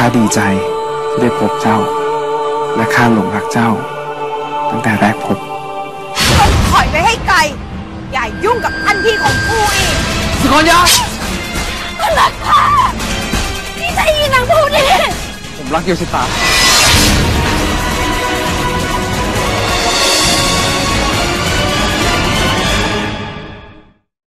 ข้าดีใจที่ได้พบเจ้าและข้าหลงรักเจ้าตั้งแต่แรกพบต้องถอยไปให้ไกลอย่ายุ่งกับท่านพี่ของกูอีกสุกรยารักข้าพี่ใจยินนางพูดดิผมรักโยชิตา